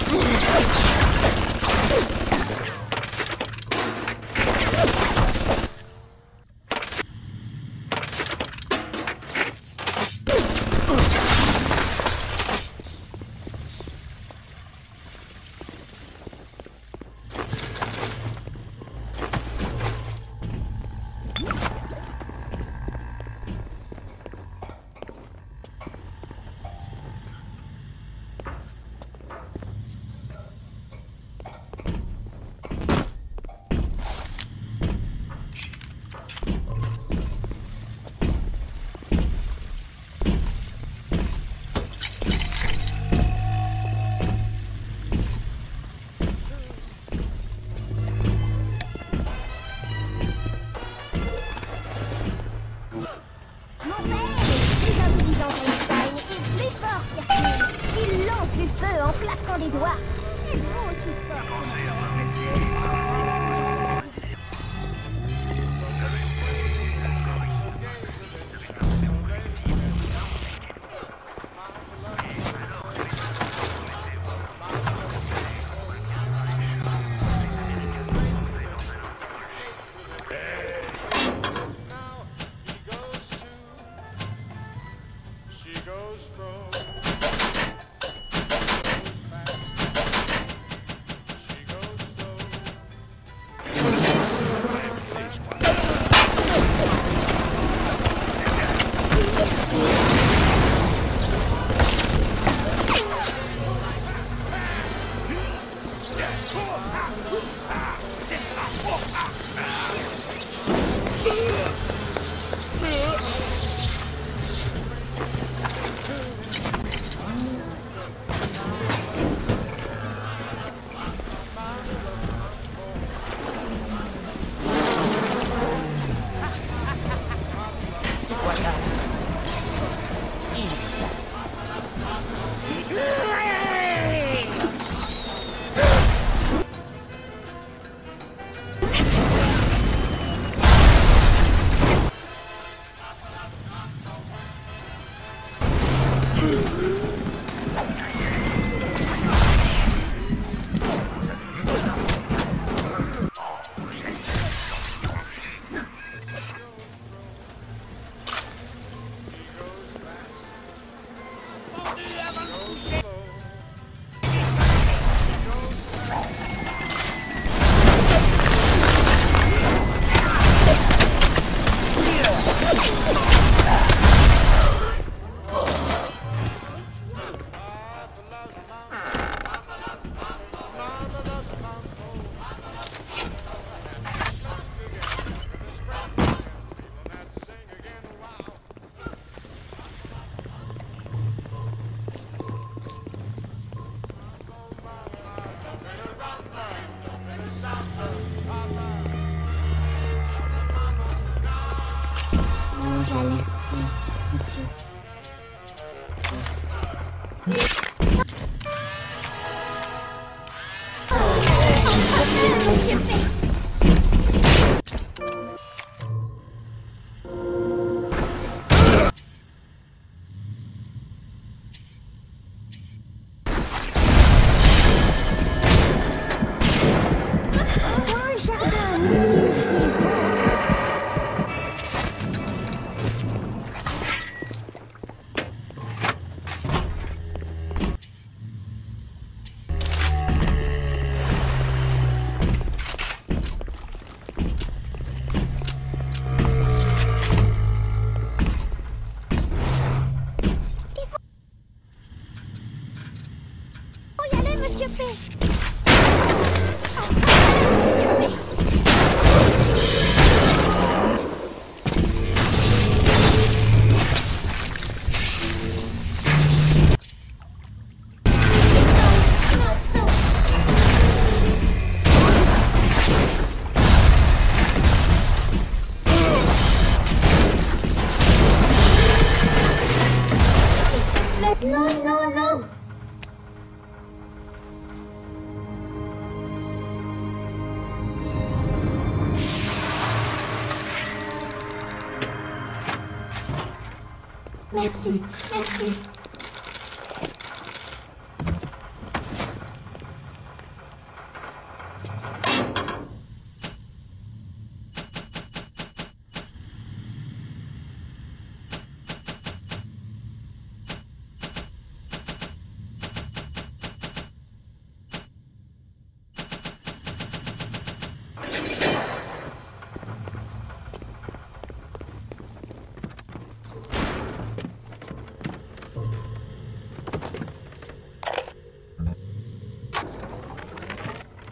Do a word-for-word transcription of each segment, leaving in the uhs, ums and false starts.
Merci, merci.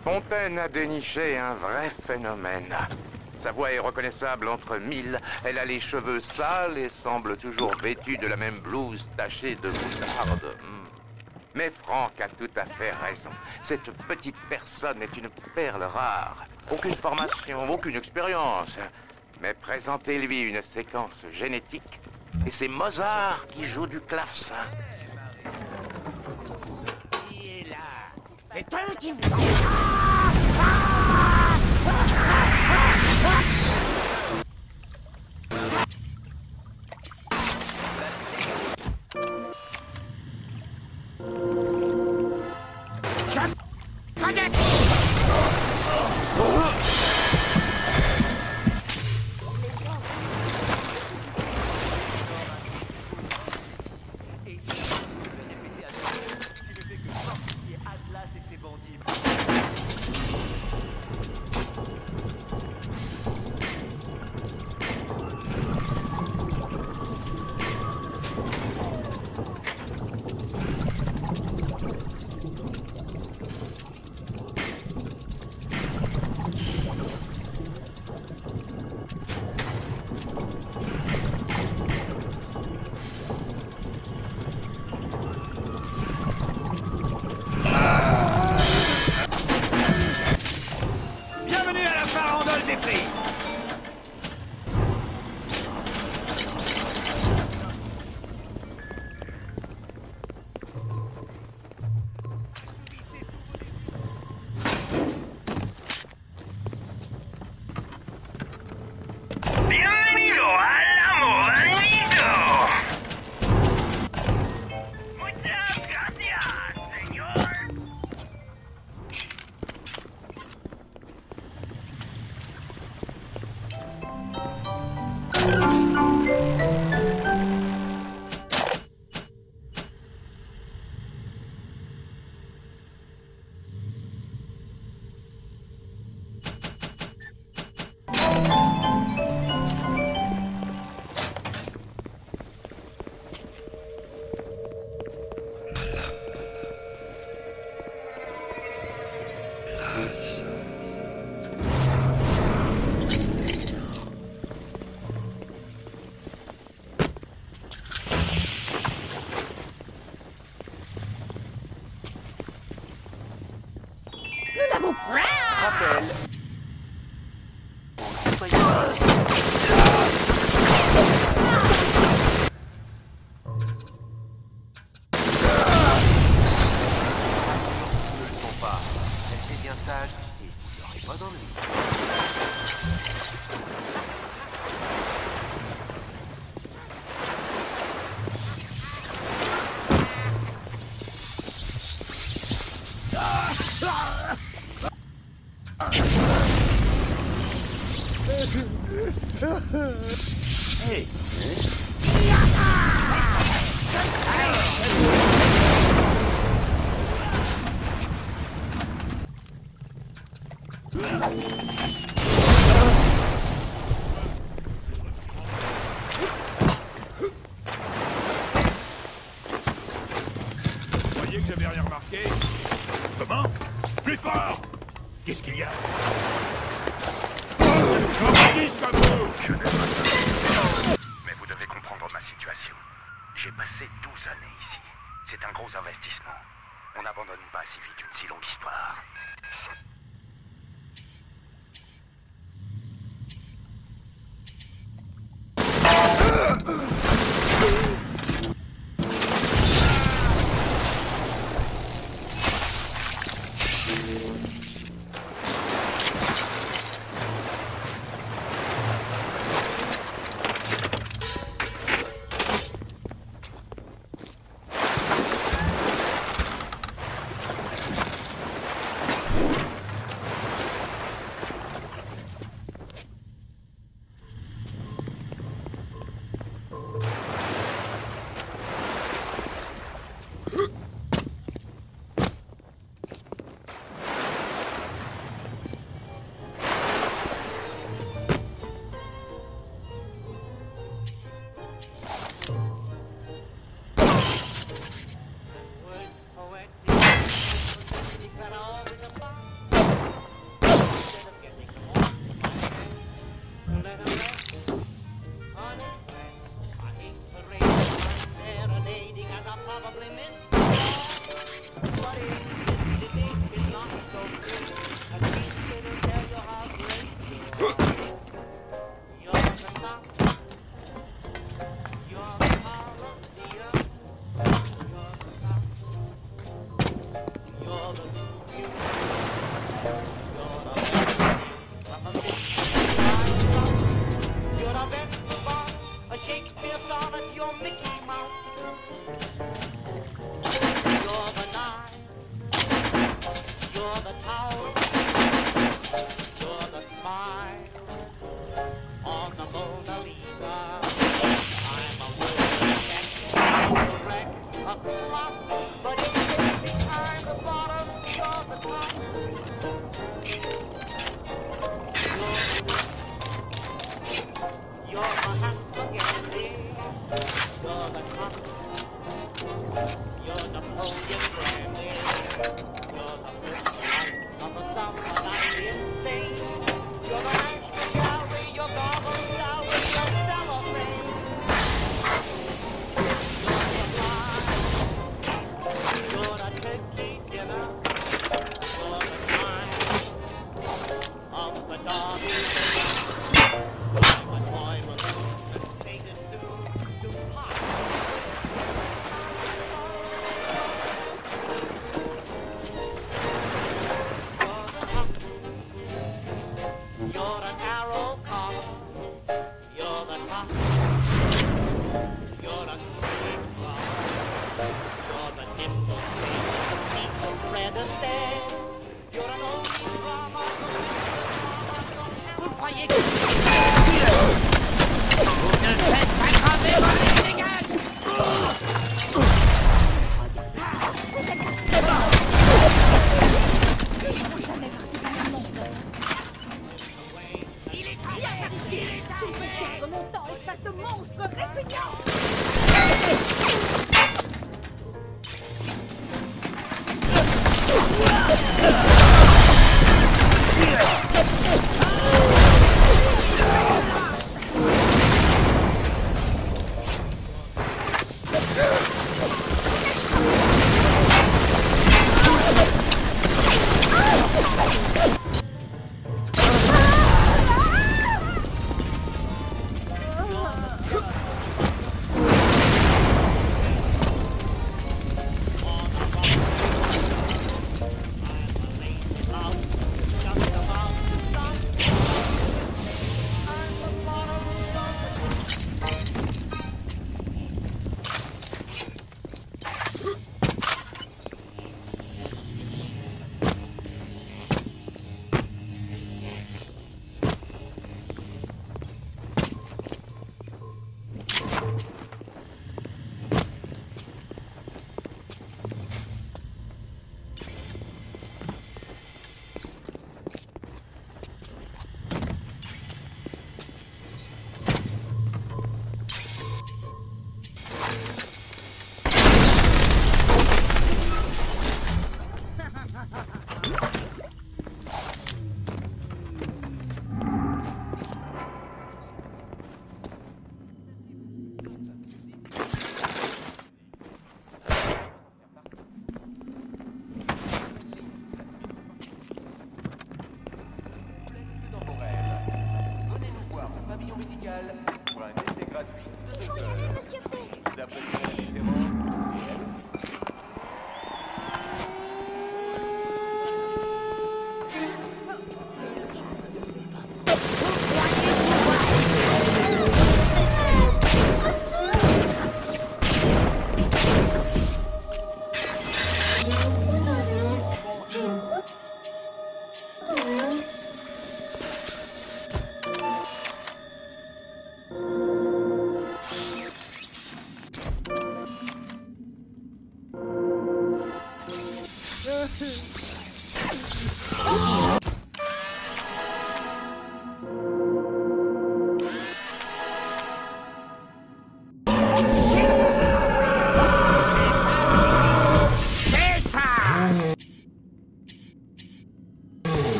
Fontaine a déniché un vrai phénomène. Sa voix est reconnaissable entre mille. Elle a les cheveux sales et semble toujours vêtue de la même blouse tachée de moutarde. Hmm. Mais Franck a tout à fait raison. Cette petite personne est une perle rare. Aucune formation, aucune expérience. Mais présentez-lui une séquence génétique et c'est Mozart qui joue du clavecin. Qui est là? C'est eux qui me Hey. Vous croyez que j'avais rien remarqué? Comment? Plus fort! Qu'est-ce qu'il y a? Mais vous devez comprendre ma situation. J'ai passé douze années ici. C'est un gros investissement. On n'abandonne pas si vite une si longue histoire.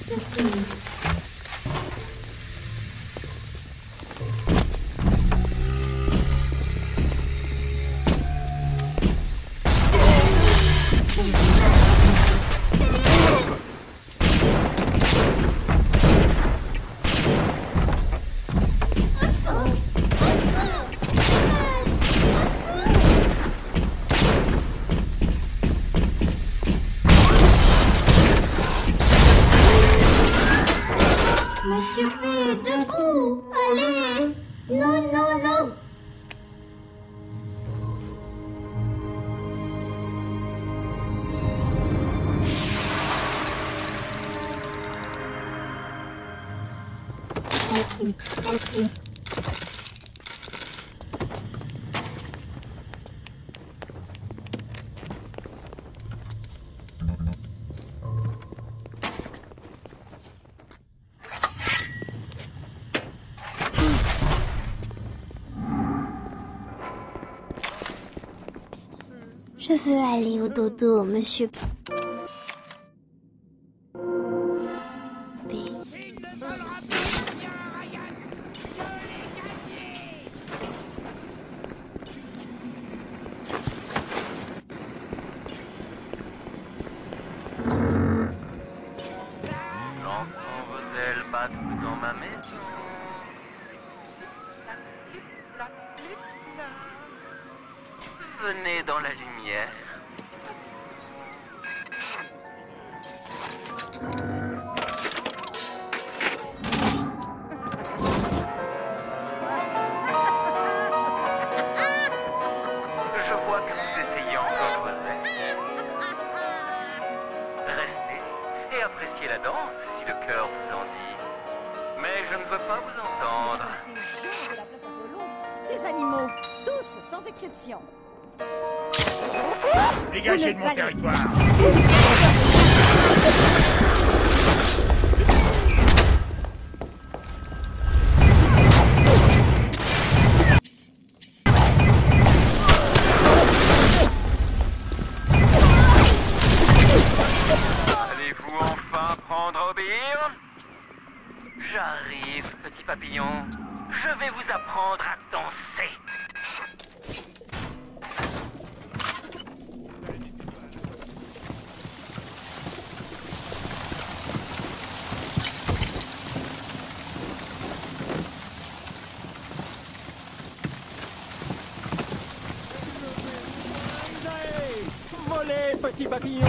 Monsieur P, debout! Allez! Non, non, non! Merci, merci. Je veux aller au dodo, monsieur P. Il ne volera plus rien, Ryan. Je l'ai gagné. J'entends vos ailes battre dans ma maison. Venez dans la lumière. Je vois que vous essayez encore vos ailes. Restez et appréciez la danse si le cœur vous en dit. Mais je ne veux pas vous entendre. Ces gens de la place Apollon, des animaux, tous, sans exception. Dégagez de mon territoire! Allez-vous enfin prendre à obéir? J'arrive, petit papillon. Je vais vous apprendre à danser. Volez, petit papillon!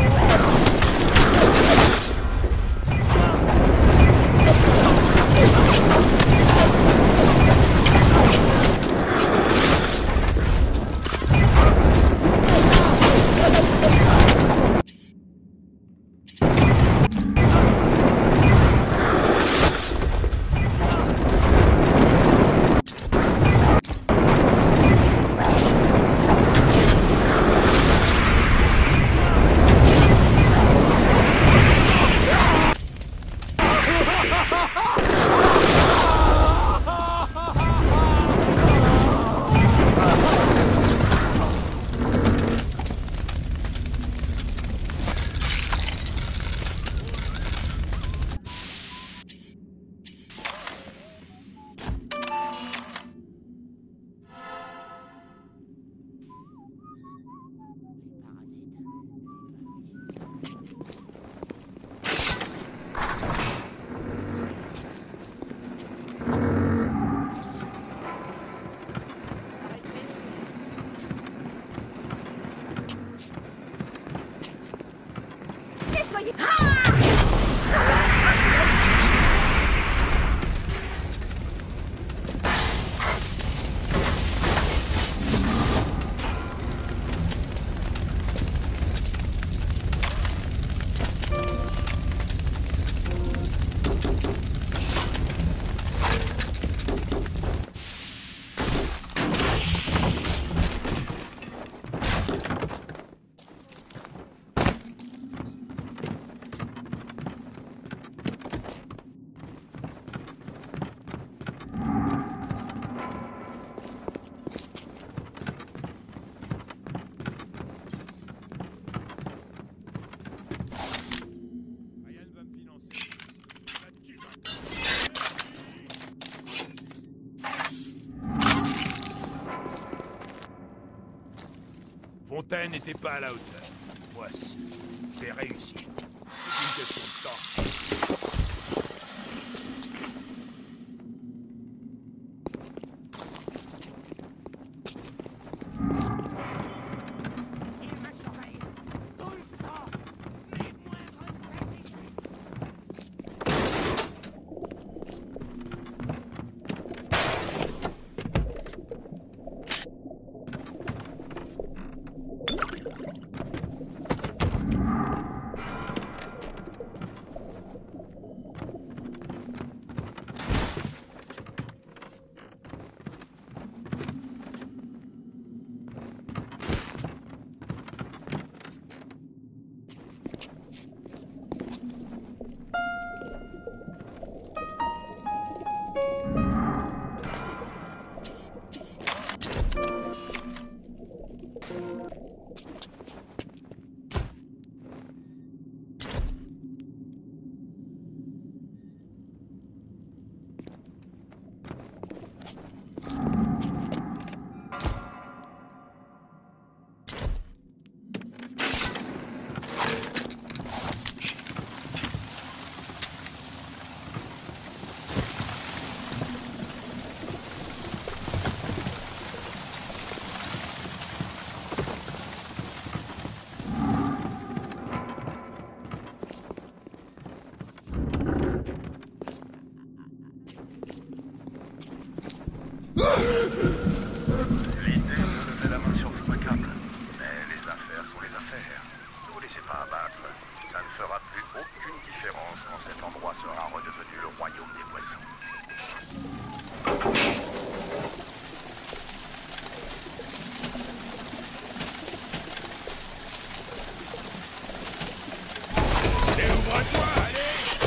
Fontaine n'était pas à la hauteur. Voici. J'ai réussi. C'est une question de temps. Il me surveille tout le temps. Les moindres faits et gestes. L'idée de lever la main sur le macabre. Mais les affaires sont les affaires. Ne vous laissez pas abattre. Ça ne fera plus aucune différence quand cet endroit sera redevenu le royaume des poissons. Et ouvre-toi, allez!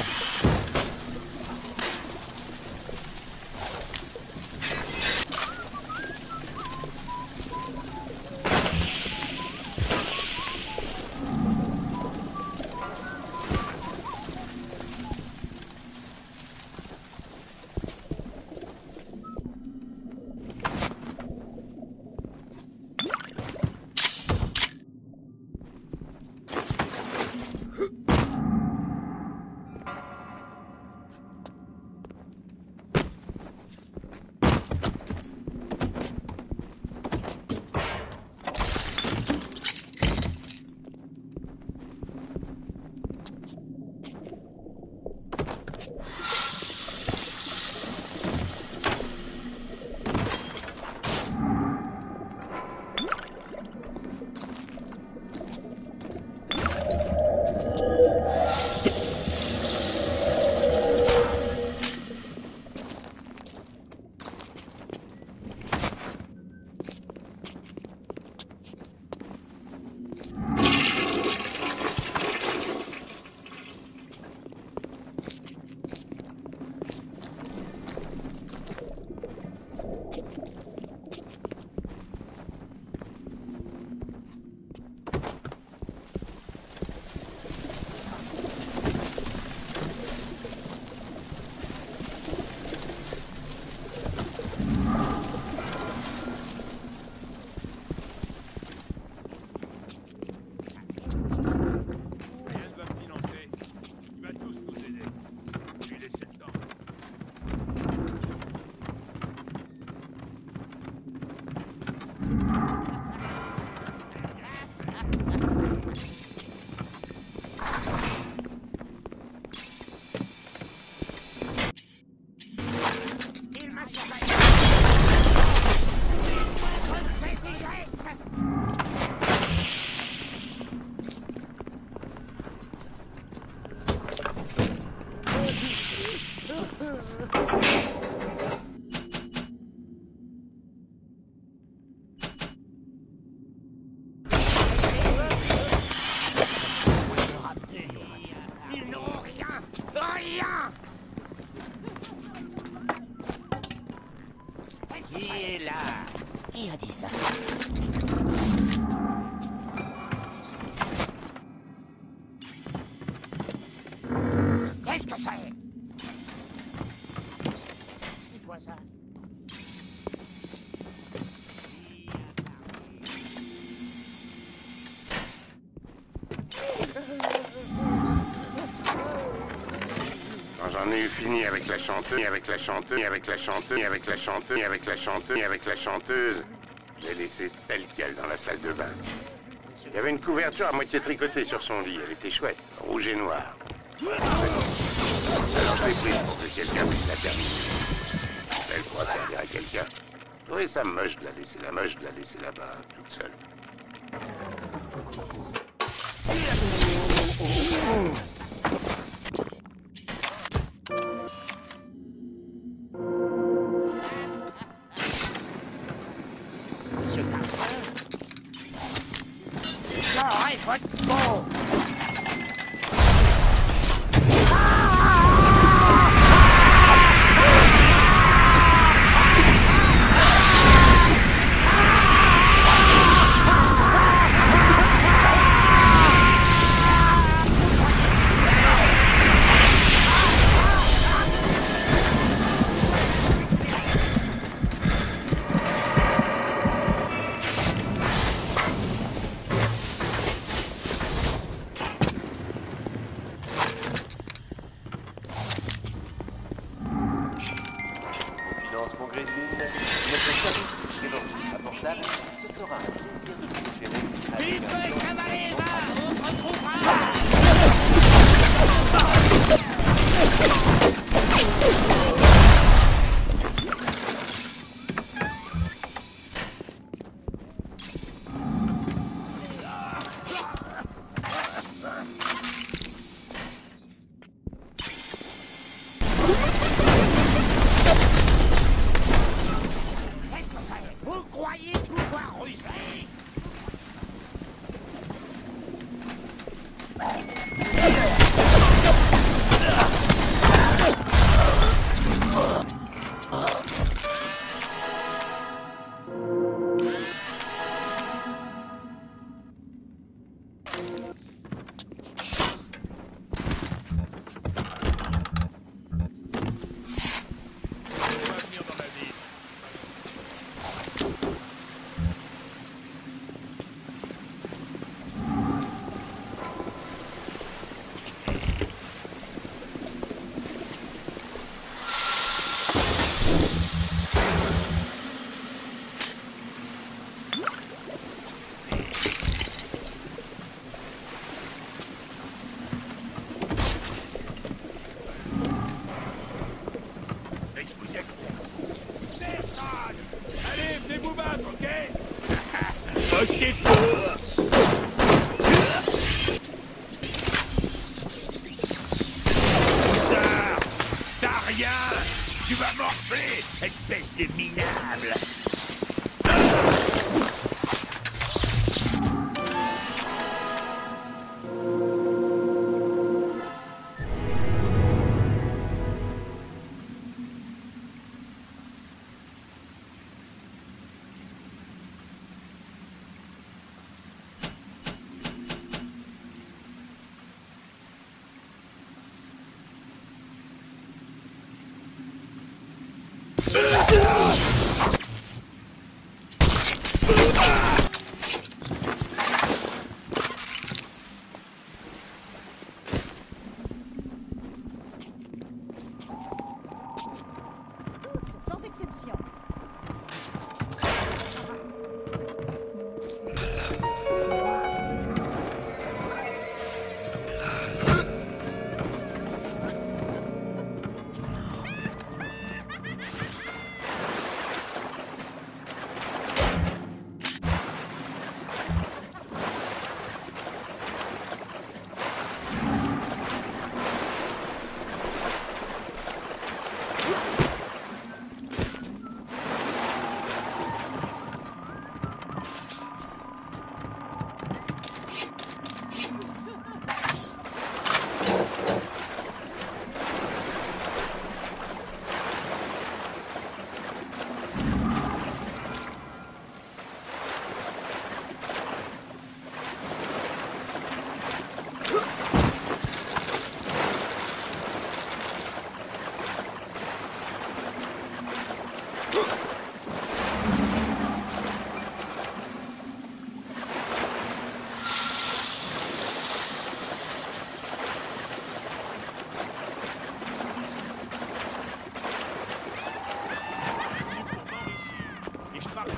Qui a dit ça? Qu'est-ce que c'est? C'est quoi ça? J'en ai eu fini avec la chanteuse, avec la chanteuse, avec la chanteuse, avec la chanteuse, avec la chanteuse, avec la chanteuse. J'ai laissé telle quelle dans la salle de bain. Il y avait une couverture à moitié tricotée sur son lit. Elle était chouette, rouge et noir. Alors je l'ai prise pour que quelqu'un puisse la terminer. Elle pourra servir à quelqu'un. Oui, ça moche de la laisser là, moche de la laisser là-bas, toute seule. Monsieur Carter. J'aurais votre peau.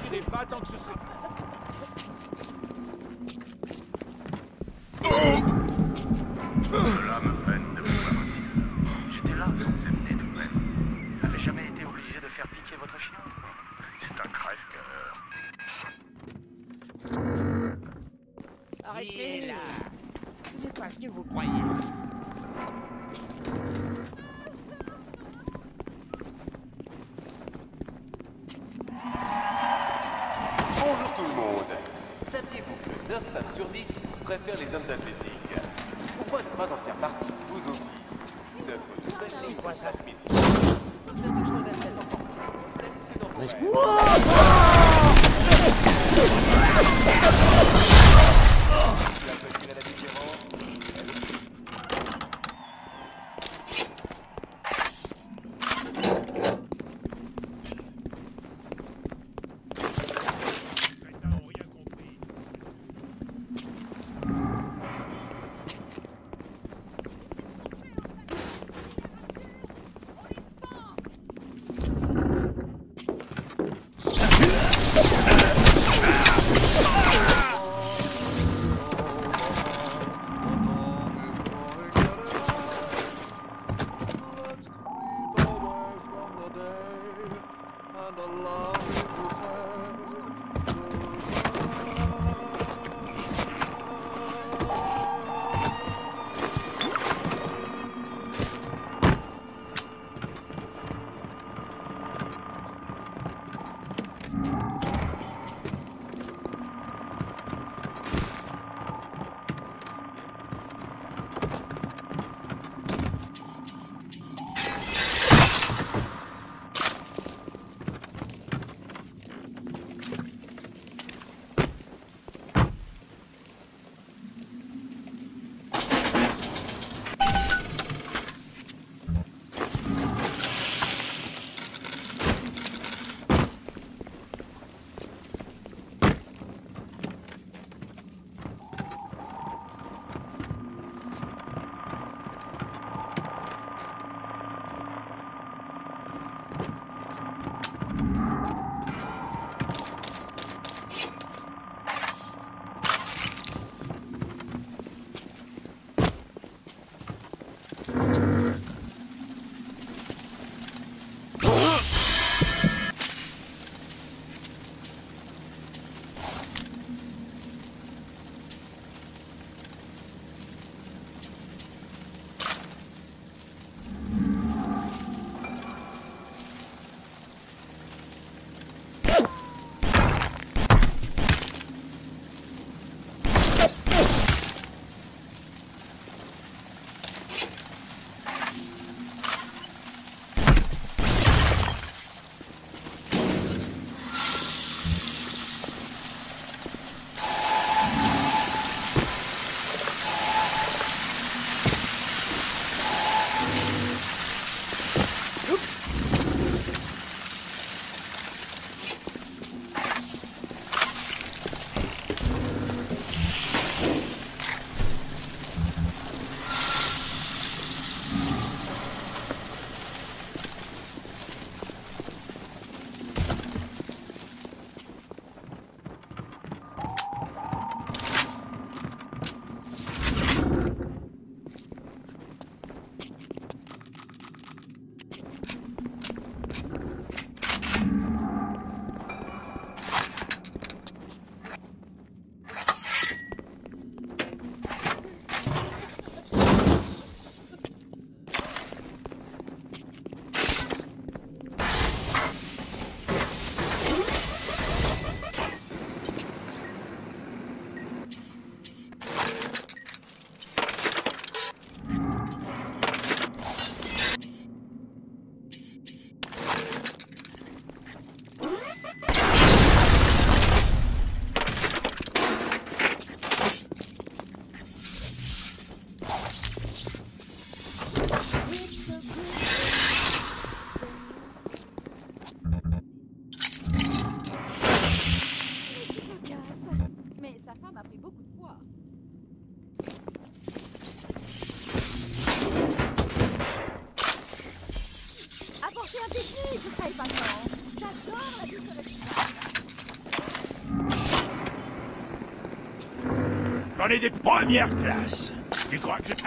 partirai pas tant que ce sera... Cela me peine de vous voir aussi. J'étais là quand vous êtes né tout de même. Vous n'avez jamais été obligé de faire piquer votre chien? C'est un crève-cœur. Arrêtez là. Ce n'est pas ce que vous croyez. Bonjour tout le monde. Saviez-vous que neuf femmes sur dix préfèrent les hommes athlétiques? Pourquoi ne pas en faire partie, vous aussi? C'est quoi ça? Apportez un pique-nique, ce sera épatant. J'adore la douce J'en ai des premières classes. Tu crois que...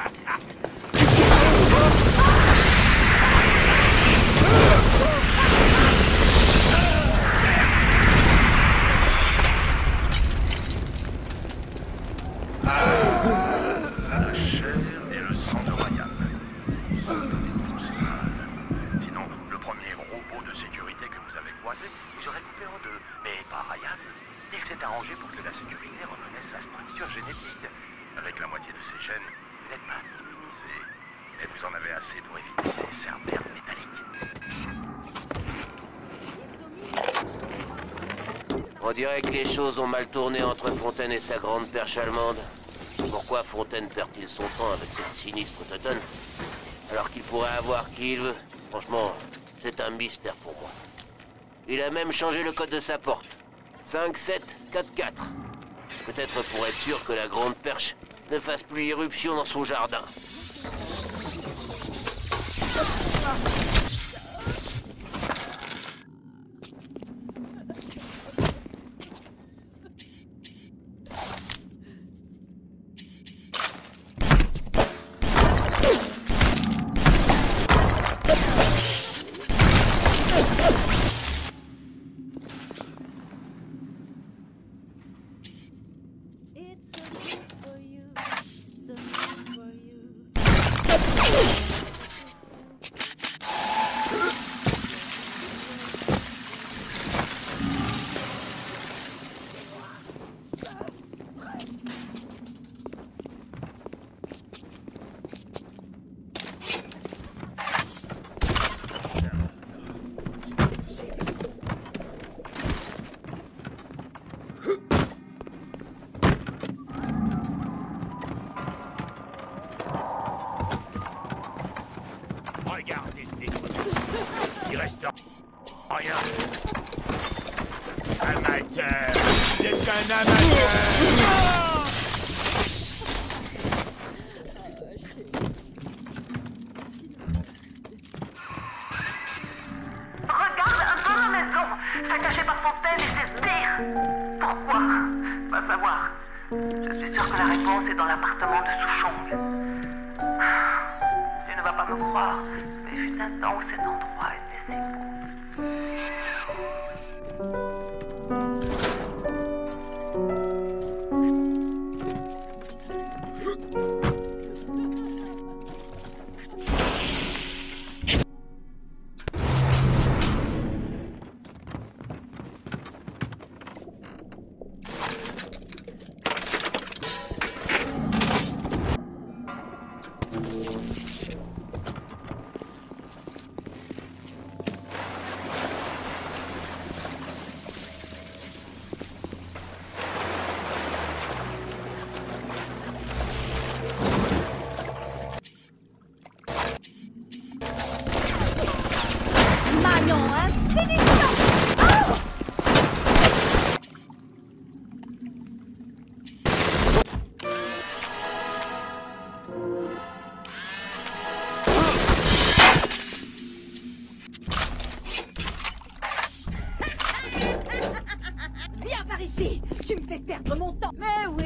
On dirait que les choses ont mal tourné entre Fontaine et sa grande perche allemande. Pourquoi Fontaine perd-il son temps avec cette sinistre teutonne, alors qu'il pourrait avoir qui il veut? Franchement, c'est un mystère pour moi. Il a même changé le code de sa porte. cinq sept quatre quatre. Peut-être pour être sûr que la grande perche ne fasse plus irruption dans son jardin. Regardez ce découpage. Il reste rien. Amateur. C'est un amateur. Regarde un peu la maison. Saccagée par Fontaine et ses sbires. Pourquoi? Va savoir. Je suis sûr que la réponse est dans l'appartement de Souchong. Tu ne vas pas me croire, mais il fut un temps où cet endroit était si beau. Viens par ici. Tu me fais perdre mon temps. Mais oui.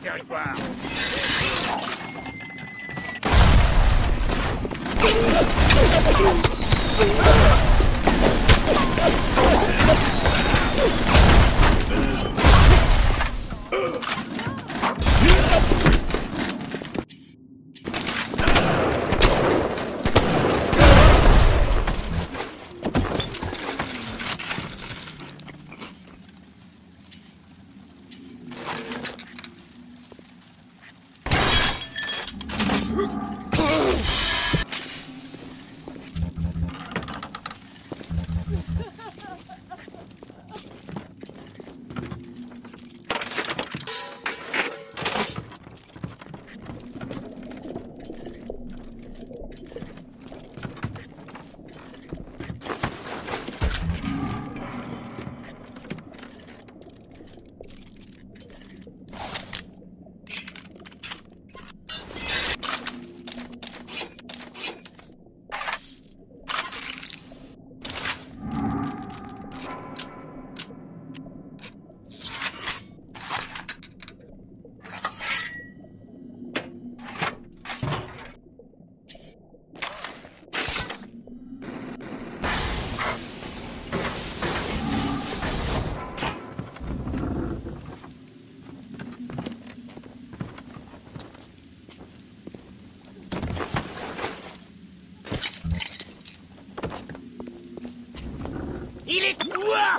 territoire. Il est toi!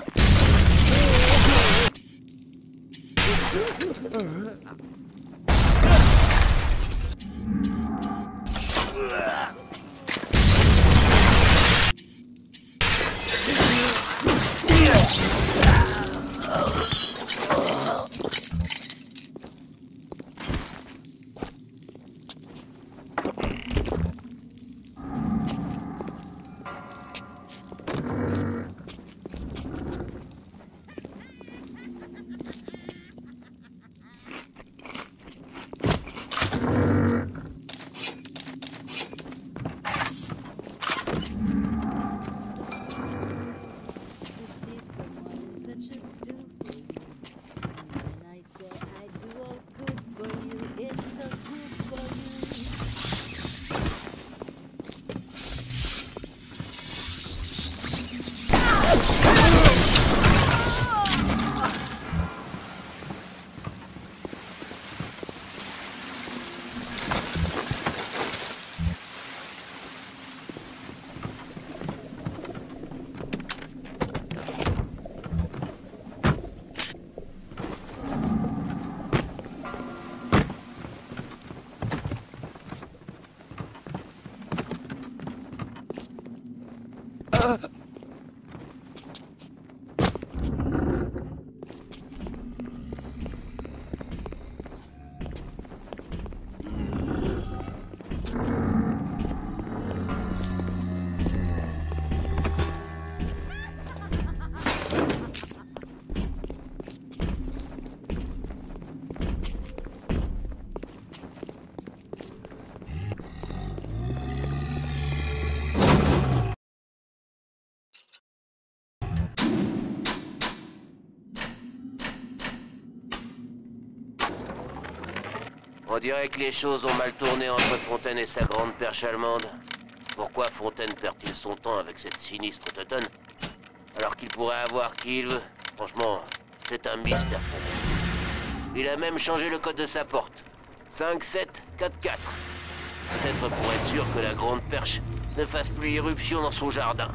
On dirait que les choses ont mal tourné entre Fontaine et sa grande perche allemande. Pourquoi Fontaine perd-il son temps avec cette sinistre teutonne, alors qu'il pourrait avoir qui il veut? Franchement, c'est un mystère Fontaine. Il a même changé le code de sa porte. cinq sept quatre quatre. Peut-être pour être sûr que la grande perche ne fasse plus irruption dans son jardin.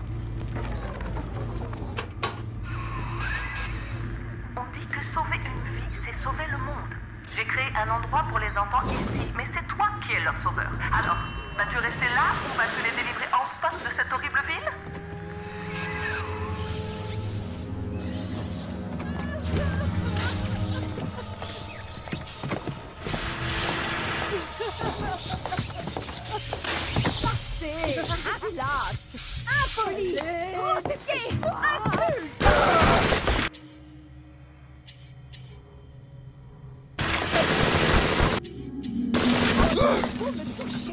On dit que sauver une vie, c'est sauver le monde. J'ai créé un endroit pour les enfants ici, mais c'est toi qui es leur sauveur. Alors, vas-tu rester là ou vas-tu les délivrer en spot de cette horrible ville? C'est un glace! Impoli! Grossier! Inculte! Pour me toucher!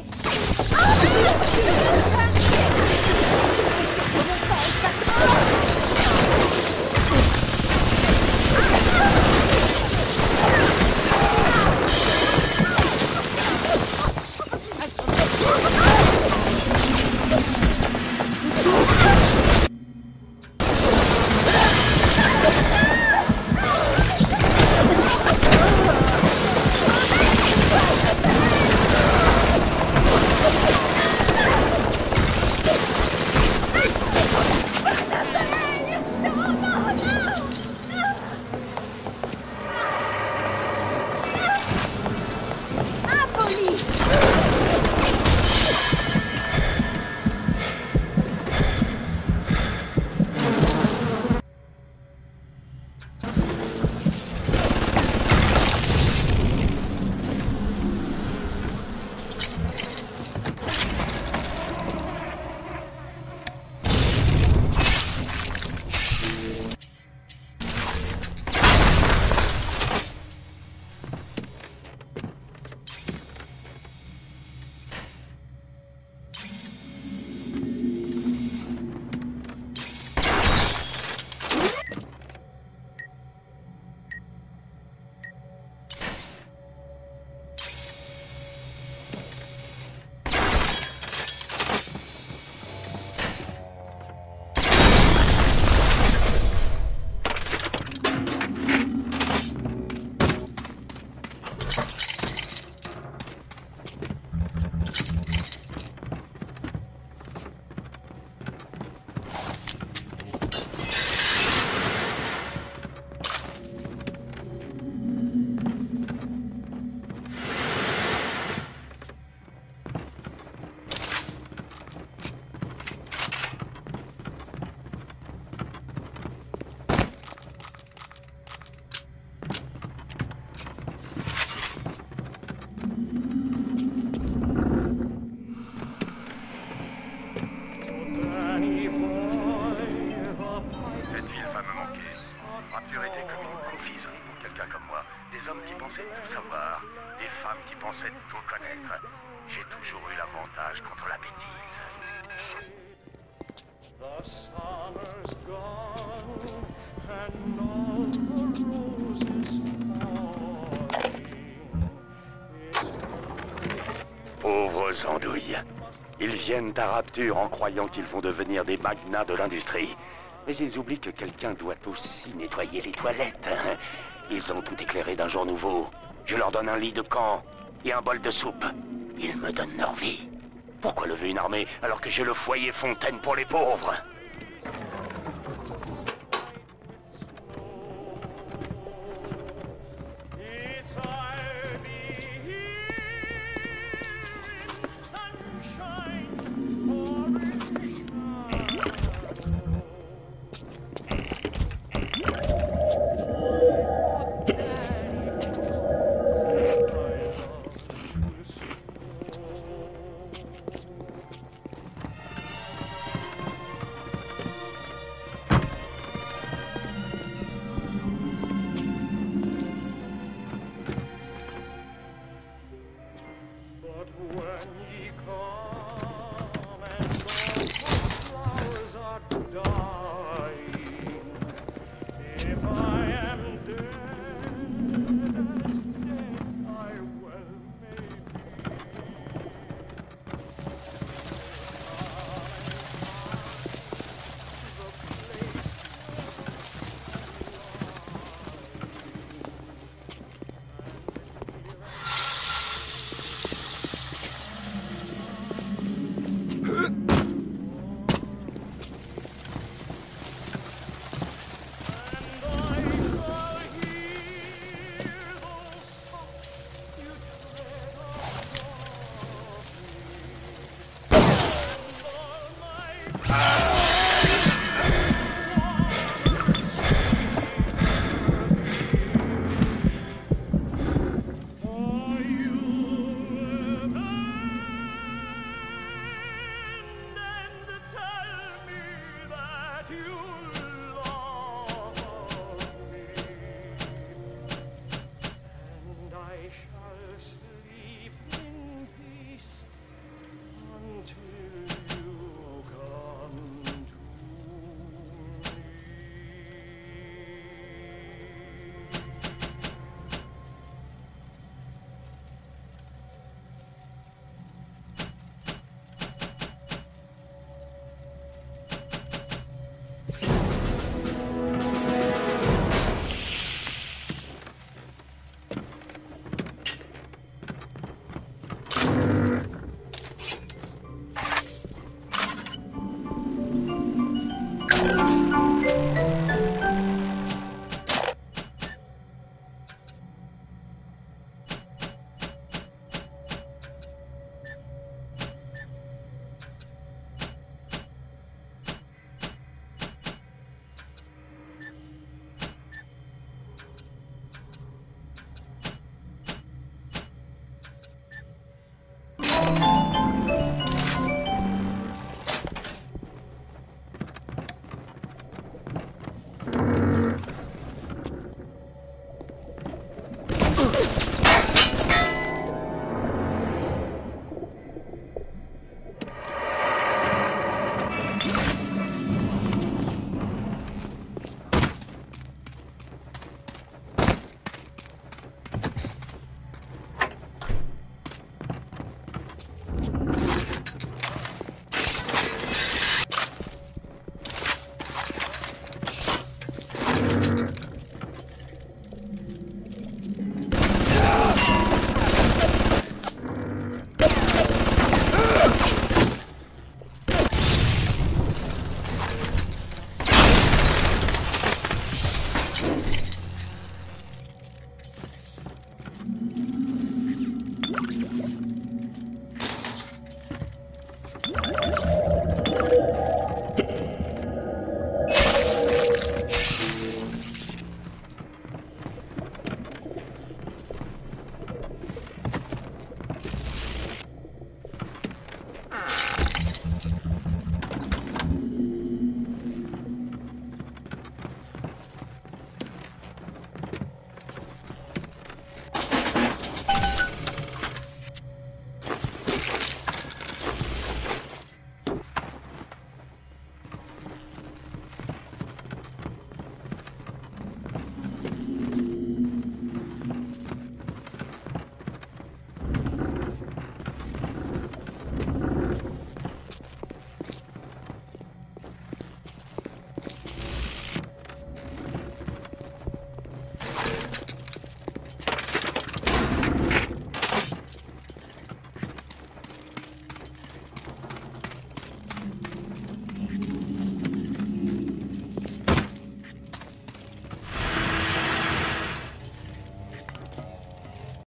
culture était comme une confiserie pour quelqu'un comme moi. Des hommes qui pensaient tout savoir, des femmes qui pensaient tout connaître. J'ai toujours eu l'avantage contre la bêtise. The summer's gone and all the roses falling. Pauvres andouilles. Ils viennent à Rapture en croyant qu'ils vont devenir des magnats de l'industrie. Mais ils oublient que quelqu'un doit aussi nettoyer les toilettes. Ils ont tout éclairé d'un jour nouveau. Je leur donne un lit de camp et un bol de soupe. Ils me donnent leur vie. Pourquoi lever une armée alors que j'ai le foyer Fontaine pour les pauvres?